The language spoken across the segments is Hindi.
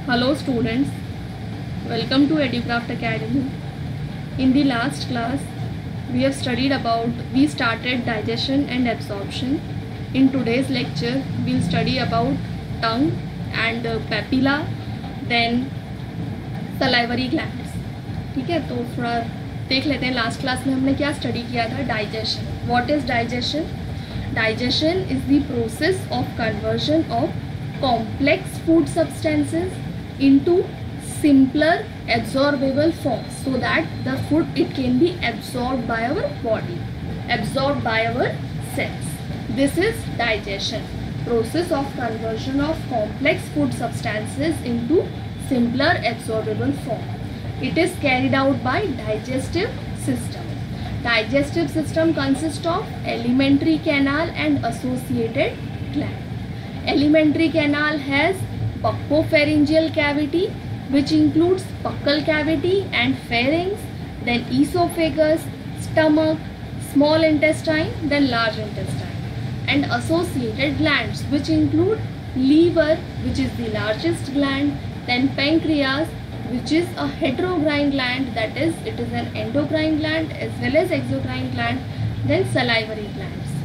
Hello students, welcome to EduCraft Academy. In the last class, we started digestion and absorption. In today's lecture, we'll study about tongue and papilla, then salivary glands. ठीक है, तो थोड़ा देख लेते हैं लास्ट क्लास में हमने क्या स्टडी किया था. Digestion. What is digestion? Digestion is the process of conversion of complex food substances into simpler absorbable forms so that the food it can be absorbed by our body, absorbed by our cells. This is digestion, process of conversion of complex food substances into simpler absorbable form. It is carried out by digestive system. Digestive system consists of alimentary canal and associated gland. Alimentary canal has buccopharyngeal cavity, which includes buccal cavity and pharynx, then esophagus, stomach, small intestine, then large intestine, and associated glands, which include liver, which is the largest gland, then pancreas, which is a heterocrine gland, that is, it is an endocrine gland as well as exocrine gland, then salivary glands.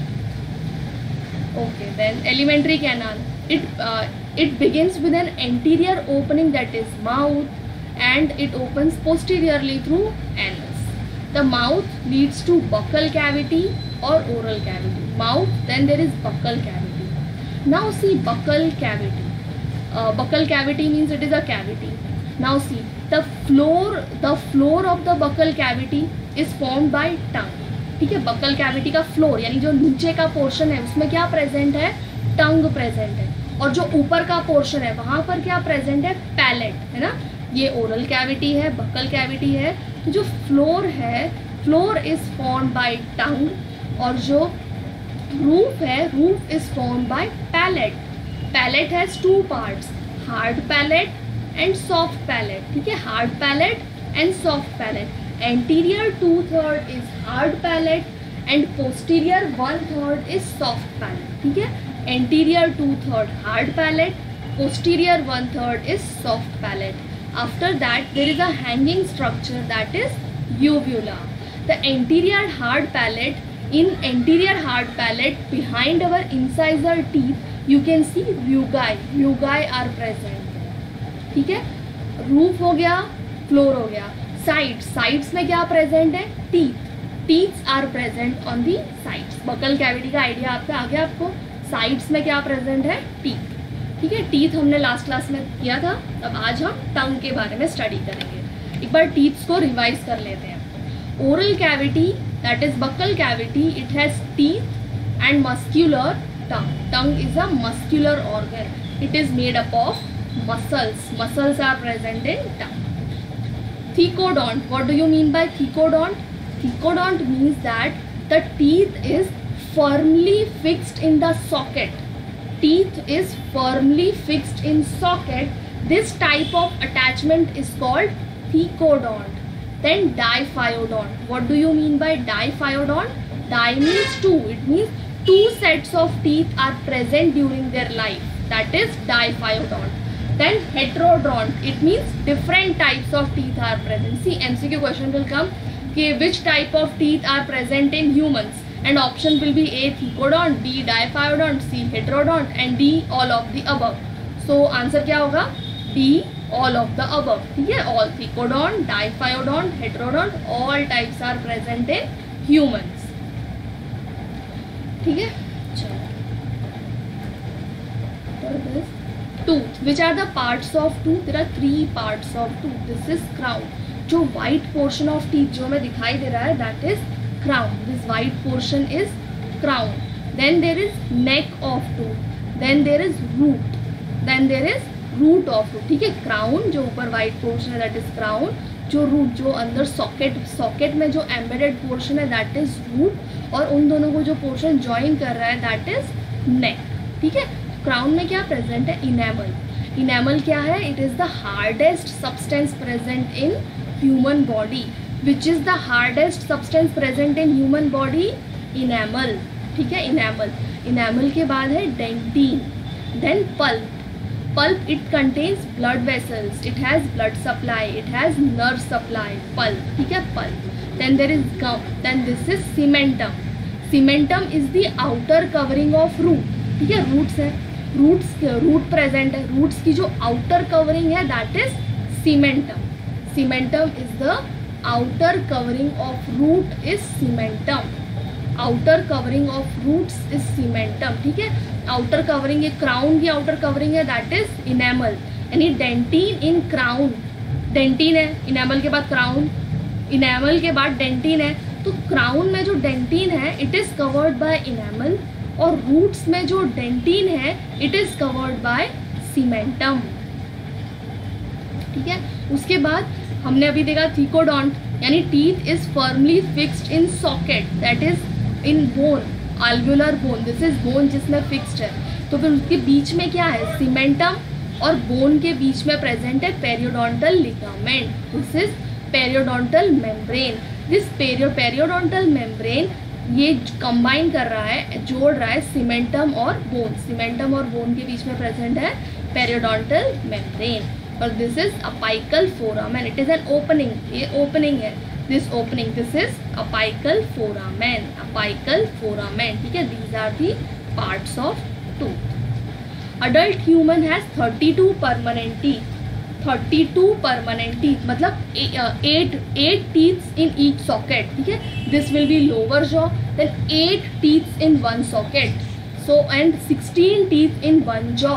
Okay, then alimentary canal. It begins with an anterior opening, that is mouth, and it opens posteriorly through anus. The mouth leads to buccal cavity or oral cavity. Mouth, then there is buccal cavity. Now see buccal cavity. Buccal cavity means it is a cavity. Now see, the floor of the buccal cavity is formed by tongue. ठीक है, buccal cavity का फ्लोर यानी जो नीचे का पोर्शन है उसमें क्या प्रेजेंट है? टंग प्रेजेंट है. और जो ऊपर का पोर्शन है वहां पर क्या प्रेजेंट है? पैलेट है ना. ये ओरल कैविटी है, बक्कल कैविटी है. तो जो फ्लोर है, floor is formed by tongue, और जो रूफ है, roof is formed by palate. Palate has two parts, hard palate and soft palate. ठीक है, hard palate and soft palate. Anterior 2/3 is hard palate and posterior 1/3 is soft palate. ठीक है, anterior 2/3 hard palate, posterior 1/3 is soft palate. After that there is a hanging structure, that is uvula. The anterior hard palate, in anterior hard palate behind our incisor teeth you can see rugae. Rugae are present. ठीक है, रूफ हो गया, फ्लोर हो गया. साइड्स में क्या प्रेजेंट है? Teeths are present on the sides. Buccal cavity का आइडिया आपका आ गया आपको. साइड्स में क्या प्रेजेंट है? टीथ. ठीक है, टीथ हमने लास्ट क्लास में किया था. अब आज हम टंग के बारे में स्टडी करेंगे. एक बार टीथ्स को रिवाइज कर लेते हैं. Oral cavity, that is buccal cavity, it has teeth and muscular tongue. Tongue is a muscular organ. It is made up of muscles are present in tongue. Thecodont, what do you mean by thecodont? Thecodont means that the teeth is firmly fixed in the socket. Teeth is firmly fixed in socket. This type of attachment is called thecodont. Then diphyodont, what do you mean by diphyodont? Di means two, it means two sets of teeth are present during their life, that is diphyodont. Then heterodont, it means different types of teeth are present. See, MCQ question will come, okay, which type of teeth are present in humans, and option will be A thecodont, B diphyodont, C heterodont, and D all of the above. So answer क्या होगा? D all of the above. ठीक है, all thecodont, diphyodont, heterodont, all types are present in humans. ठीक है, चलो. Tooth. Which are the parts of tooth? There are three parts of tooth. This is crown. जो white portion of teeth जो हमें दिखाई दे रहा है, that is crown. This white portion is crown. Then there is neck of tooth. Then there is root. Then there is root of tooth. ठीक है, crown जो ऊपर white portion है, that is crown. जो root, जो अंदर socket में जो embedded portion है, that is root. और उन दोनों को जो portion join कर रहा है, that is neck. ठीक है, क्राउन में क्या प्रेजेंट है? इनेमल. इनेमल क्या है? It is the hardest substance present in human body. Which is the hardest substance present in human body? Enamel. ठीक है, इनेमल. इनेमल के बाद है dentine, then pulp. Pulp, it contains blood vessels, it has blood supply, it has nerve supply. Pulp, ठीक है, pulp. Then there is gum. Then this is cementum. Cementum is the outer covering of root. ठीक है, roots है, root present है, roots की जो outer covering है that is cementum. Cementum is the outer covering of root is cementum. Outer covering of roots is cementum. ठीक है, outer covering, ये crown की outer covering है that is enamel. यानी dentin in crown, dentin है, enamel के बाद crown, enamel के बाद dentin है, तो crown में जो dentin है it is covered by enamel, और roots में जो dentin है it is covered by cementum. ठीक है, उसके बाद हमने अभी देखा थीकोडोंट, यानी teeth is firmly fixed in socket, that is in bone, alveolar bone. This is bone जिसमें फिक्स्ड है. तो फिर उसके बीच में क्या है, सीमेंटम, और बोन के बीच में प्रेजेंट है periodontal ligament. This is periodontal membrane. This periodontal membrane ये कंबाइन कर रहा है, जोड़ रहा है सीमेंटम और बोन. सीमेंटम और बोन के बीच में प्रेजेंट है पेरियोडोंटल मेम्ब्रेन. और this is apical foramen, it is an opening, ये ओपनिंग है, this opening, this is apical foramen, apical foramen. ठीक है, these are the parts of tooth. Adult human has 32 permanent teeth. 32 permanent teeth मतलब 8 टीथ्स इन ईच सॉकेट. ठीक है, this will be lower jaw, then 8 teeths in one socket, so and 16 teeth in one jaw.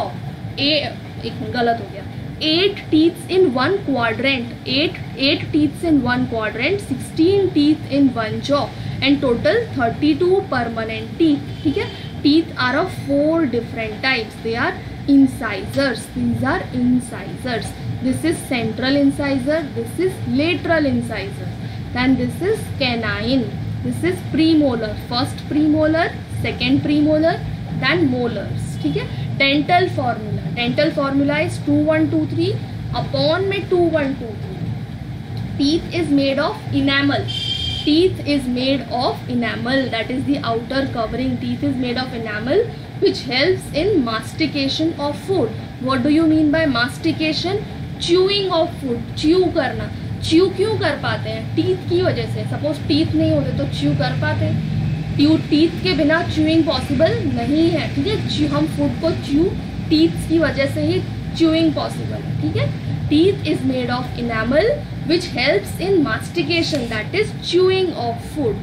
एक गलत हो गया, 8 teeth in one quadrant, 8 teeth in one quadrant, 16 teeth in one jaw, and total 32 permanent teeth. ठीक है, teeth are of 4 different types. They are incisors. These are incisors. This is central incisor. This is lateral incisor. Then this is canine. This is premolar. First premolar, second premolar, then molars. ठीक है, dental formula, dental formula is 2 1 2 3 upon में 2 1 2 3. Teeth is made of enamel, teeth is made of enamel, that is the outer covering. Teeth is made of enamel which helps in mastication of food. What do you mean by mastication? Chewing of food, chew करना. च्यू क्यों कर पाते हैं? टीथ की वजह से. सपोज टीथ नहीं होते तो च्यू कर पाते हैं, टीथ के बिना च्यूइंग पॉसिबल नहीं है. ठीक है, हम फूड को च्यू, टीथ की वजह से ही च्यूइंग पॉसिबल है. ठीक है, teeth is made of enamel which helps in mastication, that is chewing of food.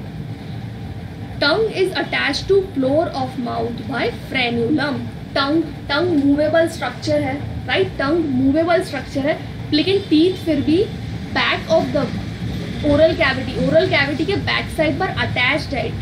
Tongue is attached to floor of mouth by frenulum. Tongue movable structure है, राइट, टंग मूवेबल स्ट्रक्चर है, लेकिन टीथ फिर भी back of the oral cavity के बैक साइड पर अटैच्ड है.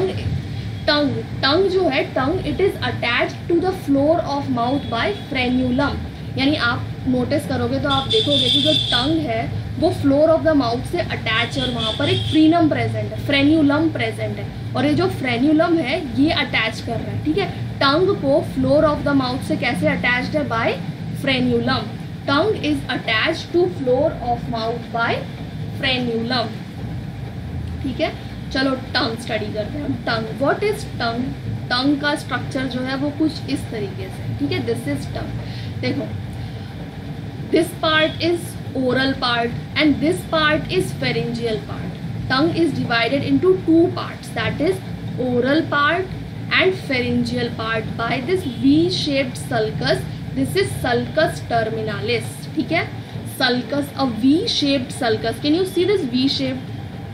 टंग जो है, tongue it is attached to the floor of mouth by frenulum. यानी आप नोटिस करोगे तो आप देखोगे कि जो टंग है वो फ्लोर ऑफ द माउथ से अटैच है, और वहाँ पर एक फ्रीनम प्रेजेंट है, फ्रेन्यूलम प्रेजेंट है, और ये जो फ्रेन्यूलम है ये अटैच कर रहा है. ठीक है, टंग को फ्लोर ऑफ द माउथ से कैसे अटैच्ड है? By frenulum. Tongue is attached to floor of mouth by frenulum. ठीक है, चलो टंग स्टडी करते हैं. टंग, व्हाट इज टंग? टंग का स्ट्रक्चर जो है वो कुछ इस तरीके से. ठीक है, दिस इज टंग. देखो, this part is oral part and this part is pharyngeal part. Tongue is divided into 2 parts, that is oral part and pharyngeal part by this V-shaped sulcus. This is sulcus terminalis. ठीक है, sulcus, a V-shaped sulcus. Can you see this V-shaped?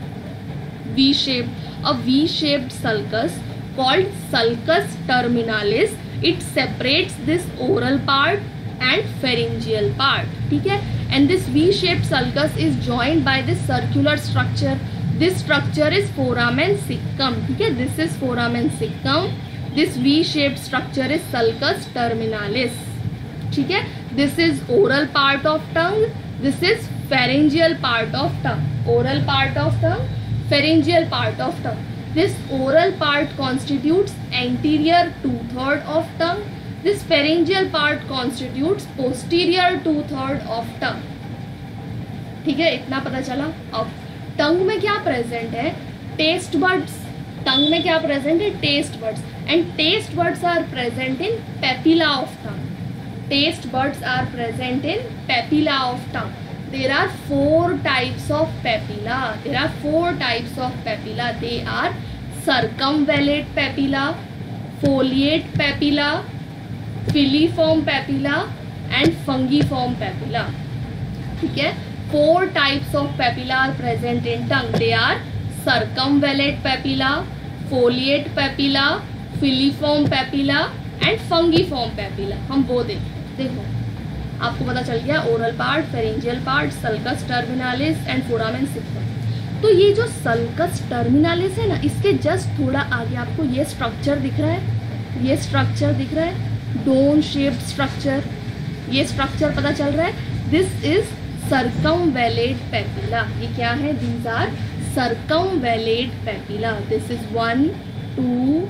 A V-shaped sulcus called sulcus terminalis. It separates this oral part and pharyngeal part. ठीक है, and this V-shaped sulcus is joined by this circular structure. This structure is foramen cecum. ठीक है, this is foramen cecum. This V-shaped structure is sulcus terminalis. ठीक है, this is oral part of tongue, this is pharyngeal part of tongue. Oral part of tongue, pharyngeal part of tongue. This oral part constitutes anterior 2/3 of tongue. This pharyngeal part constitutes posterior 2/3 of tongue. ठीक है, इतना पता चला. अब टंग में क्या प्रेजेंट है? Taste birds. टंग में क्या प्रेजेंट है? Taste buds. And taste buds are present in papilla of tongue. taste buds are present in papilla of tongue. There are 4 types of papilla. There are 4 types of papilla. They are circumvallate papilla, foliate papilla, filiform papilla and fungiform papilla. ठीक है, 4 types of papilla are present in tongue. They are circumvallate papilla, foliate papilla, filiform papilla and fungiform papilla. हम वो देखो आपको पता चल गया oral part, pharyngeal part, sulcus terminalis and foramen caecum. तो ये जो सल्कस टर्मिनालिस है ना, इसके जस्ट थोड़ा आगे आपको ये स्ट्रक्चर दिख रहा है, ये स्ट्रक्चर दिख रहा है, डोन शेप्ड स्ट्रक्चर. ये स्ट्रक्चर पता चल रहा है, दिस इज सर्कमवैलेट पैपिला. ये क्या है? These are circumvallate papilla. This is 1 2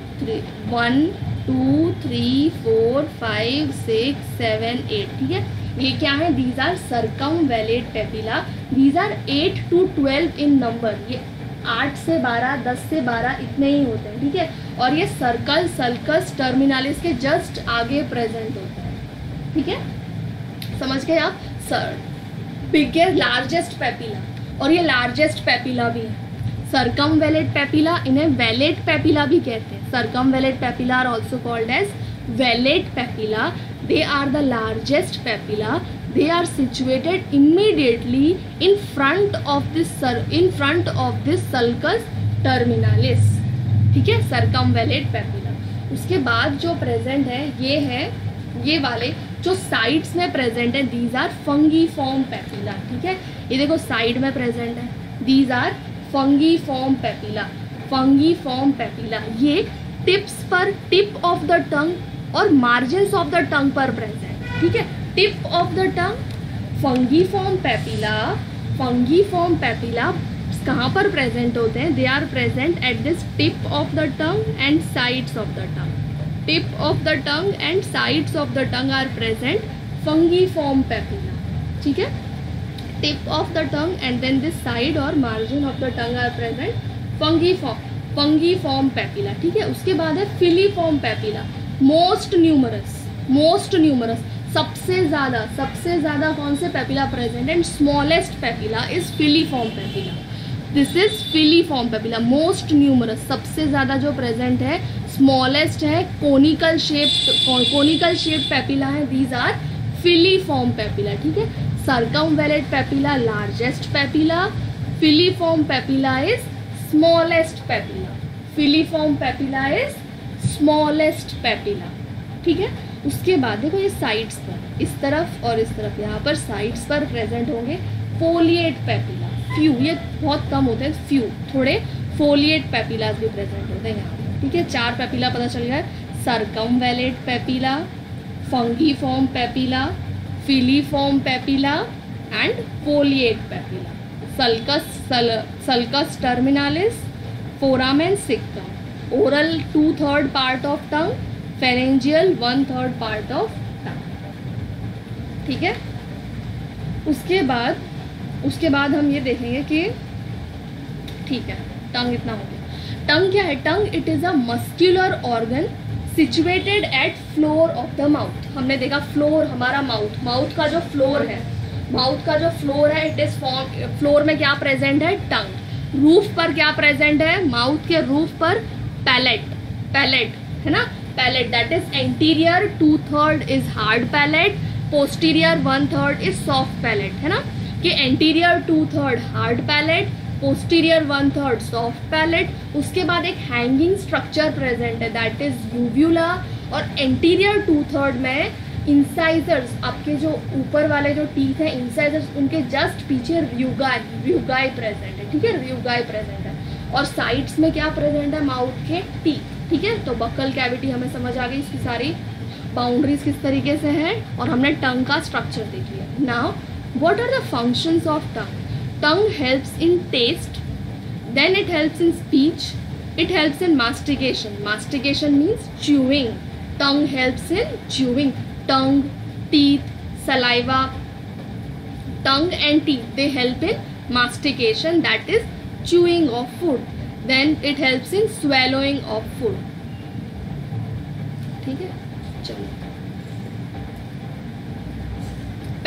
3 4 5 6 7 8. ठीक है, ये क्या है? These are circumvallate papilla. These are 8 to 12 in number. ये 8 से 12, 10 से 12 इतने ही होते हैं. ठीक है, और ये सर्कल सल्कस टर्मिनालिस के जस्ट आगे प्रेजेंट होते हैं. ठीक है, समझ गए आप? बिगेस्ट लार्जेस्ट पैपिला, और ये लार्जेस्ट पैपिला भी है. सर्कमवैलेट पैपिला, इन्हें वैलेट पैपिला भी कहते हैं. Circumvallate papilla are also called as vallate papilla. They are the largest papilla. They are situated immediately in front of this sulcus terminalis. ठीक है, circumvallate papilla. उसके बाद जो प्रेजेंट है ये वाले जो साइड्स में प्रेजेंट है, these are fungiform papilla. ठीक है, ये देखो साइड में प्रेजेंट है, these are fungiform papilla. Fungiform papilla ये टिप्स पर, टिप ऑफ द टंग और मार्जिन्स ऑफ द टंग पर प्रेजेंट. ठीक है, tip of the tongue fungiform papilla कहाँ पर प्रेजेंट होते हैं? They are present at this tip of the tongue and sides of the tongue. Tip of the tongue and sides of the tongue are present fungiform papilla. ठीक है, tip of the tongue and then this side और margin of the tongue are present fungiform papilla. ठीक है, उसके बाद है फिलीफॉर्म पैपिला. मोस्ट न्यूमरस सबसे ज्यादा कौन से papilla present? And smallest papilla is filiform papilla. This is filiform papilla. Most numerous सबसे ज्यादा जो प्रेजेंट है, स्मॉलेस्ट है, कोनिकल शेप पैपिला है. These are filiform papilla. ठीक है, circumvallate papilla largest papilla, filiform papilla is smallest papilla. Filiform papilla is smallest papilla. ठीक है, उसके बाद देखो ये साइड्स पर, इस तरफ और इस तरफ, यहाँ पर साइड्स पर प्रेजेंट होंगे फोलिएट पैपिला. फ्यू, ये बहुत कम होते हैं, फ्यू थोड़े फोलिएट पैपिलास भी प्रेजेंट होते हैं यहाँ पर. ठीक है, 4 पैपिला पता चल गया, circumvallate papilla, fungiform papilla, filiform papilla and foliate papilla. sulcus terminalis, foramen siccum. Oral 2/3 part of tongue, pharyngeal 1/3 part of tongue. ठीक है, उसके बाद हम ये देखेंगे कि ठीक है, टंग इतना हो गया. टंग क्या है? Tongue it is a muscular organ situated at floor of the mouth. हमने देखा फ्लोर, हमारा माउथ का जो फ्लोर है, इट इज फ्लोर में क्या प्रेजेंट है? टंग. रूफ पर क्या प्रेजेंट है? माउथ के रूफ पर पैलेट है ना, palate. That is anterior 2/3 is hard palate, posterior 1/3 is soft palate. है ना, कि anterior 2/3 hard palate, posterior 1/3 soft palate. उसके बाद एक हैंगिंग स्ट्रक्चर प्रेजेंट है, दैट इज यूव्यूला. और एंटीरियर 2/3 में इंसाइजर्स, आपके जो ऊपर वाले जो टीथ हैं इंसाइजर्स, उनके जस्ट पीछे रियुगाई प्रेजेंट है. ठीक है, रियुगाई प्रेजेंट है. और साइड्स में क्या प्रेजेंट है? माउथ के टीथ. ठीक है, तो बक्कल कैविटी हमें समझ आ गई, इसकी सारी बाउंड्रीज किस तरीके से है, और हमने टंग का स्ट्रक्चर देख लिया. Now what are the functions of tongue? Tongue helps in taste, then it helps in speech, it helps in mastication means chewing. Tongue helps in chewing. Tongue, teeth, saliva, tongue and teeth, they help in mastication, that is chewing of food. Then it helps in swallowing of food. ठीक है, चलो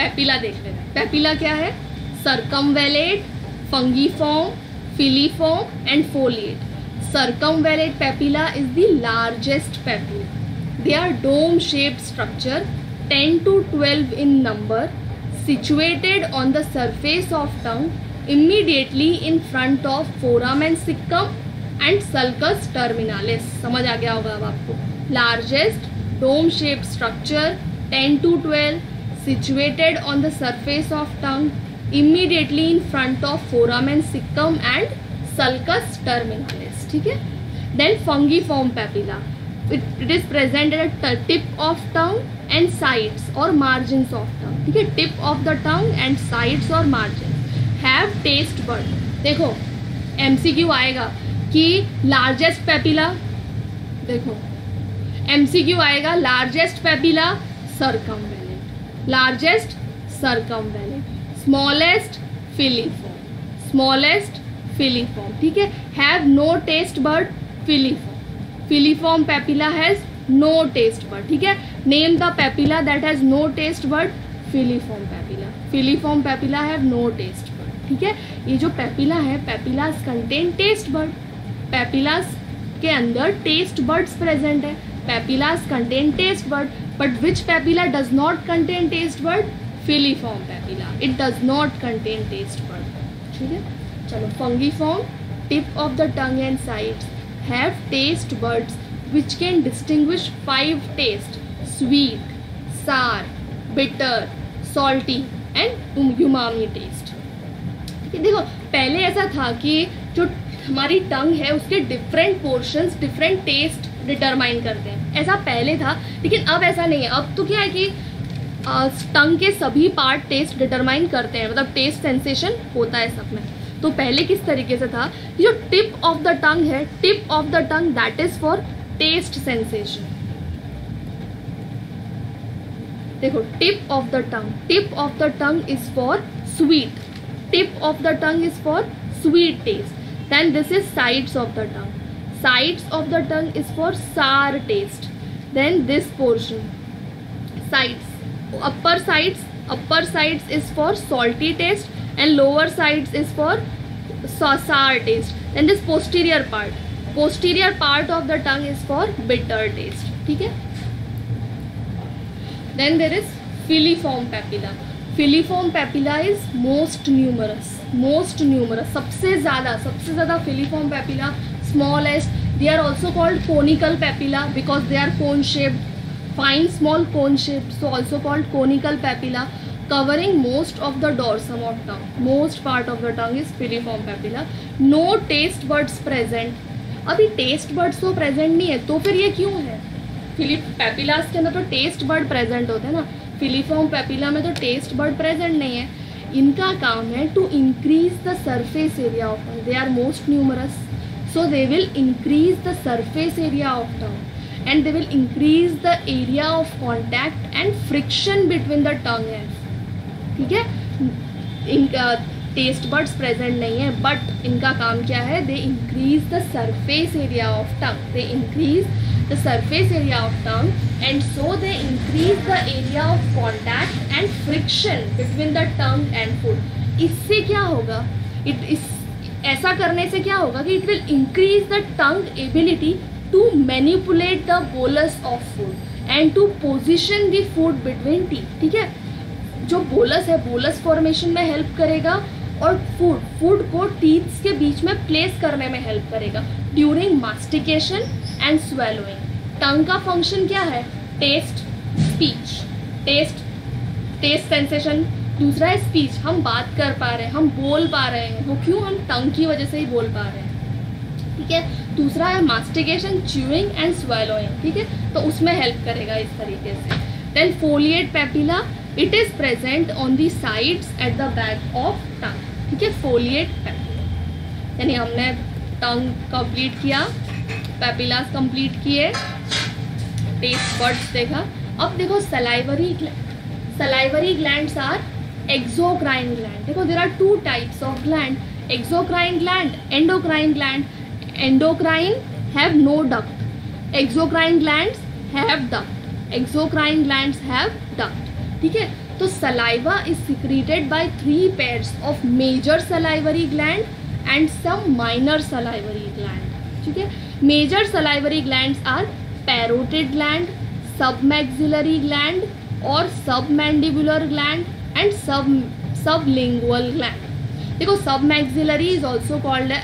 पेपिला देख लेते हैं। पेपिला क्या है? Circumvallate, fungiform, filiform and foliate. Circumvallate papilla is the largest papilla. They are dome-shaped structure, 10 to 12 in number, situated on the surface of tongue, immediately in front of foramen cecum and sulcus terminalis. समझ आ गया होगा अब आपको। Largest dome-shaped structure, 10 to 12, situated on the surface of tongue, immediately in front of foramen cecum and sulcus terminalis. ठीक है। Then fungiform papilla, it is present at the tip of tongue and sides और मार्जिन्स ऑफ टंग। ठीक है, tip of the tongue and sides और मार्जिन। Have taste bud. देखो एमसीक्यू आएगा कि लार्जेस्ट पेपिला, देखो एमसीक्यू आएगा largest papilla circumvallate, largest circumvallate, smallest filiform, smallest filiform. ठीक है। Have no taste bud filiform, filiform papilla has no taste bud. ठीक है। Name the papilla that has no taste bud, filiform papilla, filiform papilla have no taste bud. ठीक है। ये जो पेपिला है, papillas contain taste bud, papillas के अंदर टेस्ट बर्ड्स प्रेजेंट है, papillas contain taste bud, but which papilla does not contain taste bud? Filiform papilla, it does not contain taste bud. ठीक है। चलो fungiform, tip of the tongue and sides, have taste buds which can distinguish 5 taste: sweet, सार, bitter, salty and umami taste. देखो पहले ऐसा था कि जो हमारी टंग है उसके different portions different taste determine करते हैं, ऐसा पहले था। लेकिन अब ऐसा नहीं है। अब तो क्या है कि टंग के सभी पार्ट टेस्ट डिटरमाइन करते हैं, मतलब टेस्ट सेंसेशन होता है सब में। तो पहले किस तरीके से था, जो टिप ऑफ द टंग है, tip of the tongue that is for taste sensation. देखो tip of the tongue, tip of the tongue is for sweet, tip of the tongue is for sweet taste. Then this is sides of the tongue, sides of the tongue is for sour taste. Then this portion, sides, upper sides is for salty taste and lower sides is for sour taste. Then this posterior part of the tongue is for bitter taste. ठीक है। Then there is filiform papilla. Filiform papilla is most numerous, सबसे ज़्यादा filiform papilla, smallest. They are also called conical papilla because they are cone shaped, fine small cone shaped, so also called conical papilla, covering most of the dorsum of tongue. Most part of the tongue is filiform papilla. No taste buds present. अभी taste buds तो present नहीं है, तो फिर ये क्यों है? पेपिलास के अंदर तो taste bud present होते हैं ना, filiform papilla में तो taste bud present नहीं है। इनका काम है to increase the surface area of tongue. They are most numerous. So they will increase the surface area of tongue and they will increase the area of contact and friction between the tongue ends. ठीक है। इनका टेस्ट बर्ड्स प्रेजेंट नहीं है, बट इनका काम क्या है? They increase the surface area of tongue, they increase the surface area of tongue and so they increase the area of contact and friction between the tongue and food. इससे क्या होगा? ऐसा करने से क्या होगा कि it will increase the tongue ability to manipulate the bolus of food and to position the food between teeth. ठीक है। जो बोलस है, बोलस फॉर्मेशन में हेल्प करेगा और फूड को टीथ्स के बीच में प्लेस करने में हेल्प करेगा during mastication and swallowing. Tongue का फंक्शन क्या है? Taste, speech, taste sensation. दूसरा है स्पीच, हम बात कर पा रहे हैं, हम बोल पा रहे हैं, वो क्यों? हम टंग की वजह से ही बोल पा रहे हैं। ठीक है। दूसरा है मास्टिकेशन, च्यूइंग एंड स्वेलोइंग। ठीक है, तो उसमें हेल्प करेगा इस तरीके से। Then foliate papilla, it is present on the sides at the back of tongue. ठीक है, फोलिएट पेपिला। यानी हमने टंग कंप्लीट किया, पेपिलास कंप्लीट किए, टेस्ट बर्ड्स देखा। अब देखो salivary glands are exocrine gland. देखो there are 2 types of gland, exocrine gland, endocrine gland. Endocrine have no duct, exocrine glands have duct, exocrine glands have duct. ठीक है। तो saliva is secreted by 3 pairs of major salivary gland and some minor salivary gland, ठीक है। Major salivary glands are parotid gland, submaxillary gland और submandibular gland and sublingual gland. देखो submaxillary is also called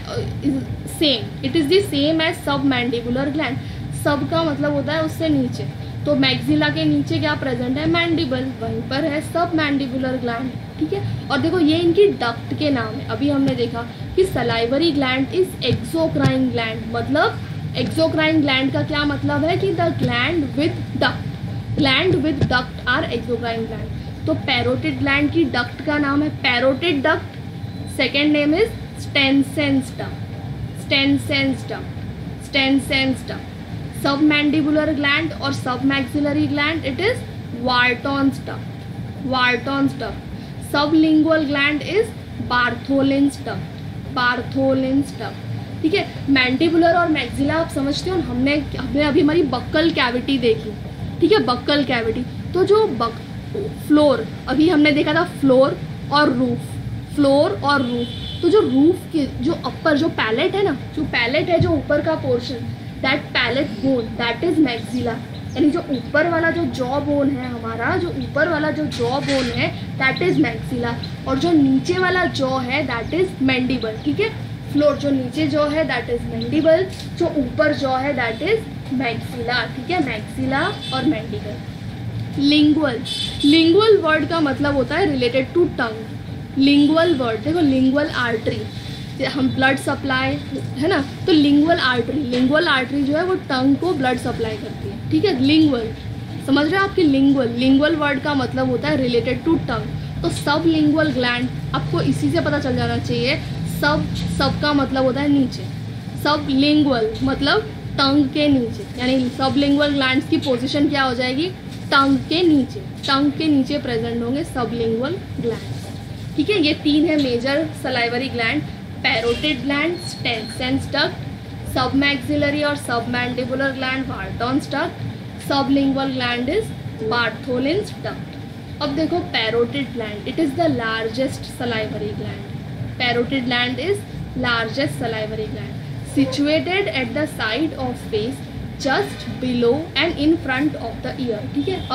same, it is the same as submandibular gland. Sub का मतलब होता है उससे नीचे, तो मैक्सिला के नीचे क्या प्रेजेंट है, मैंडिबल, वहीं पर है सब मैंडिबुलर ग्लैंड, ठीक है। और देखो ये इनकी डक्ट के नाम है। अभी हमने देखा कि salivary gland is exocrine gland, मतलब एक्सोक्राइन ग्लैंड का क्या मतलब है कि the gland with duct, gland with duct are exocrine gland. तो पैरोटिड ग्लैंड की डक्ट का नाम है parotid duct, second name is Stensen's duct, Stensen's duct, Stensen's duct. Submandibular gland और submaxillary gland it is Wharton's duct, Wharton's duct. Sublingual gland is Bartholin's duct, Bartholin's duct, ठीक है। मैंडिबुलर और मैक्सिला आप समझते हो, हमने अभी हमारी बक्कल कैविटी देखी, ठीक है, बक्कल कैविटी। तो जो फ्लोर, अभी हमने देखा था फ्लोर और रूफ, फ्लोर और रूफ। तो जो रूफ के जो अपर जो पैलेट है ना, जो पैलेट है, जो ऊपर का portion, that palate bone that is maxilla, यानी जो ऊपर वाला जो जॉ बोन है हमारा, जो ऊपर वाला जो जॉ बोन है दैट इज मैक्सिला, और जो नीचे वाला जॉ है दैट इज मैंडिबल, ठीक है। फ्लोर जो नीचे जॉ है दैट इज मैंडिबल, जो ऊपर जॉ है दैट इज मैक्सिला, ठीक है, मैक्सिला और मैंडिबल। लिंगुअल, लिंगुअल वर्ड का मतलब होता है related to tongue. Lingual word देखो, लिंगुअल आर्टरी, हम ब्लड सप्लाई है ना, तो लिंगुअल आर्टरी, लिंगुअल आर्टरी जो है वो टंग को ब्लड सप्लाई करती है, ठीक है। लिंगुअल समझ रहे हो आपकी, लिंगुअल, लिंगुअल वर्ड का मतलब होता है रिलेटेड टू टंग। तो सब लिंगुअल ग्लैंड आपको इसी से पता चल जाना चाहिए। सब का मतलब होता है नीचे, सब लिंगुअल मतलब टंग के नीचे, यानी सब लिंगुअल ग्लैंड्स की पोजीशन क्या हो जाएगी, टंग के नीचे, टंग के नीचे प्रेजेंट होंगे सब लिंगुअल ग्लैंड्स, ठीक है। ये 3 है major salivary gland, parotid gland, Stensen's duct, submaxillary और submandibular gland Wharton's duct, sublingual gland is Bartholin's duct. अब देखो parotid gland, it is the largest salivary gland, parotid gland is largest salivary gland, situated at the side of face just below and in front of the ear, ठीक है।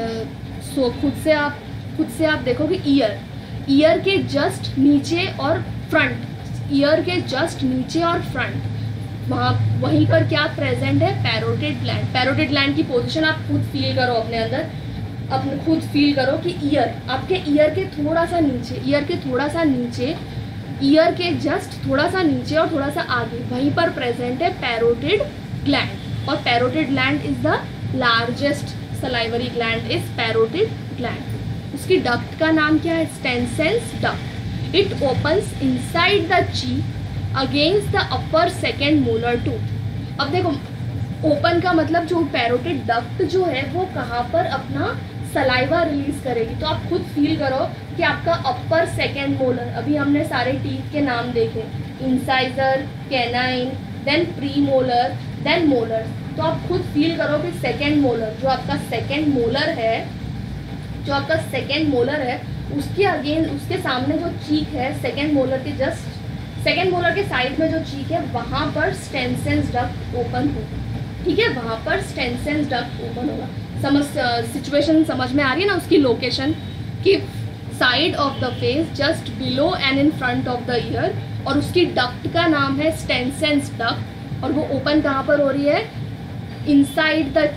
अब खुद से आप देखोगे ईयर, ईयर के जस्ट नीचे और फ्रंट, ईयर के जस्ट नीचे और फ्रंट, वहीं पर क्या प्रेजेंट है, पैरोटिड ग्लैंड। पैरोटिड ग्लैंड की पोजीशन आप खुद फील करो अपने अंदर, अपने खुद फील करो कि ईयर, आपके ईयर के थोड़ा सा नीचे, ईयर के थोड़ा सा नीचे, ईयर के जस्ट थोड़ा सा नीचे और थोड़ा सा आगे, वहीं पर प्रेजेंट है पैरोटिड ग्लैंड। और parotid gland is the largest salivary gland is parotid gland. उसकी डक्ट का नाम क्या है, Stensen's duct. It opens inside the cheek against the upper second molar tooth. अब देखो ओपन का मतलब जो पैरोटिड डक्ट जो है वो कहाँ पर अपना सलाइवा रिलीज करेगी, तो आप खुद फील करो कि आपका अपर सेकेंड मोलर, अभी हमने सारे टीथ के नाम देखे, incisor, canine, then premolar, then molar. तो आप खुद फील करो कि सेकेंड मोलर, जो आपका सेकेंड मोलर है, जो आपका सेकेंड मोलर है उसके उसके सामने जो चीक है, सेकेंड मोलर के जस्ट सेकेंड मोलर के साइड में जो चीक है वहाँ पर स्टेनसेंस डक्ट ओपन होगा, ठीक है, वहाँ पर स्टेनसेंस डक्ट ओपन होगा। सिचुएशन समझ में आ रही है ना उसकी लोकेशन, कि side of the face just below and in front of the ear, और उसकी डक्ट का नाम है स्टेनसेंस डक्ट, और वो ओपन कहाँ पर हो रही है, inside the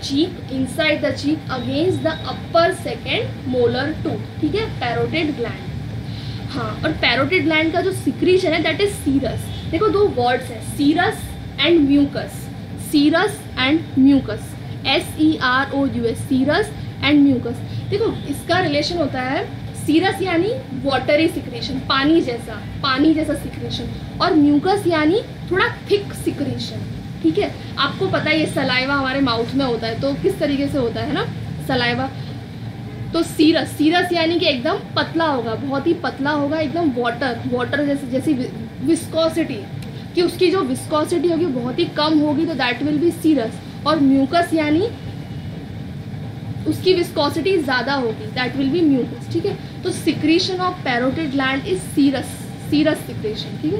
cheek against the upper second molar tooth, ठीक है, पैरोटिड ग्लैंड। हाँ, और पैरोटिड ग्लैंड का जो सिक्रीशन है दैट इज सीरस। देखो 2 वर्ड्स हैं, serous and mucous, serous and mucous, SEROUS, serous and mucous. देखो इसका रिलेशन होता है, सीरस यानी वाटरी सिक्रीशन, पानी जैसा सिक्रीशन, और म्यूकस यानी थोड़ा थिक सिक्रीशन, ठीक है। आपको पता है ये सलाइवा हमारे माउथ में होता है, तो किस तरीके से होता है ना सलाइवा, तो सीरस यानी कि एकदम पतला होगा, बहुत ही पतला होगा, एकदम वाटर जैसी विस्कोसिटी, कि उसकी जो विस्कोसिटी होगी बहुत ही कम होगी, तो दैट विल बी सीरस। और म्यूकस यानी उसकी विस्कोसिटी ज़्यादा होगी, दैट विल बी म्यूकस, ठीक है। तो secretion of parotid gland is serous secretion, ठीक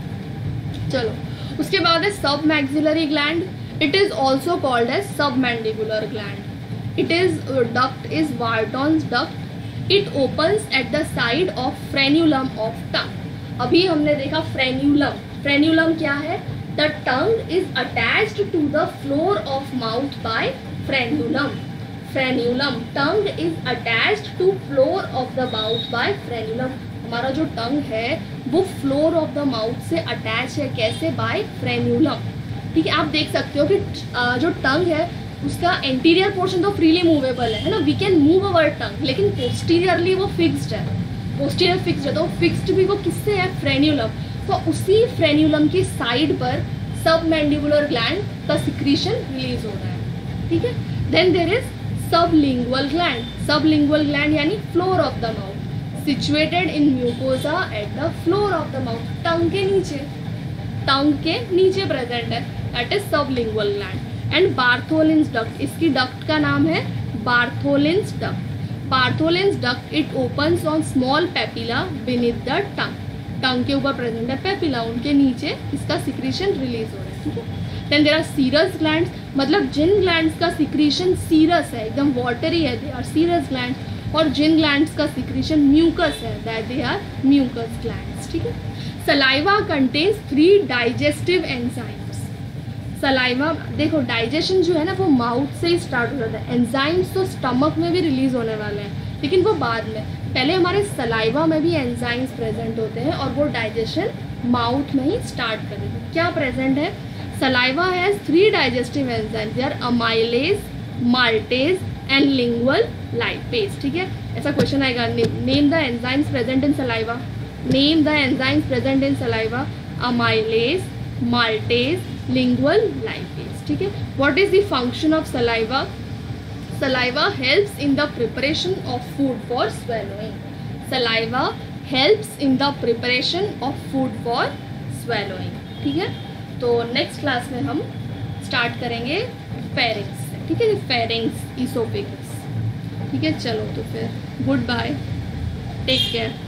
है। चलो उसके बाद है submaxillary gland, it is also called as सब mandibular gland, it is duct is Wharton's duct, it opens at the side of frenulum of tongue. अभी हमने देखा फ्रेन्यूलम, फ्रेन्यूलम क्या है, the tongue is attached to the floor of mouth by frenulum, frenulum, tongue is attached to floor of the mouth by frenulum. हमारा जो टंग है वो फ्लोर ऑफ द माउथ से अटैच है, कैसे, बाय फ्रेन्यूलम, ठीक है। आप देख सकते हो कि जो टंग है उसका एंटीरियर पोर्शन तो फ्रीली मूवेबल है ना, we can move our tongue, लेकिन पोस्टीरियरली वो फिक्स्ड है, पोस्टीरियर फिक्स्ड है, तो फिक्स्ड भी वो किससे है, फ्रेन्यूलम। तो उसी फ्रेन्यूलम की साइड पर सब मैंडिबुलर ग्लैंड का सिक्रीशन रिलीज हो रहा है, ठीक है। Then there is sublingual gland, sublingual gland यानी floor of the mouth, situated in mucosa at the floor of the mouth, tongue के नीचे, टंग के नीचे प्रेजेंट है, that is sublingual gland. And Bartholin's duct, इसकी डक्ट का नाम है Bartholin's duct, Bartholin's duct, it opens on small papilla beneath the tongue, tongue के ऊपर प्रेजेंट है पेपिला, उनके नीचे इसका सिक्रीशन रिलीज हो रहा है, ठीक है। Then there are serous glands, मतलब जिन ग्लैंड्स का सिक्रीशन सीरस है, एकदम वाटरी है, दे आर सीरस ग्लैंड्स, और जिन ग्लैंड्स का सिक्रीशन म्यूकस है, that they are mucus glands, ठीक है। Saliva contains 3 digestive enzymes, saliva देखो डाइजेशन जो है ना वो माउथ से ही स्टार्ट हो जाता है, एंजाइम्स तो स्टमक में भी रिलीज होने वाले हैं लेकिन वो बाद में, पहले हमारे सलाइवा में भी एंजाइम्स प्रेजेंट होते हैं और वो डाइजेशन माउथ में ही स्टार्ट करेंगे। क्या प्रेजेंट है, saliva has 3 digestive enzymes, they are amylase, maltase and lingual lipase, ठीक है। ऐसा क्वेश्चन आएगा, name the enzymes present in saliva, name the enzymes present in saliva, amylase, maltase, lingual lipase, ठीक है। What is the function of saliva, saliva helps in the preparation of food for swallowing, saliva helps in the preparation of food for swallowing, ठीक है। तो नेक्स्ट क्लास में हम स्टार्ट करेंगे फेरिंग्स, ठीक है, फेरिंग्स, इसोफेगस, ठीक है। चलो तो फिर गुड बाय, टेक केयर।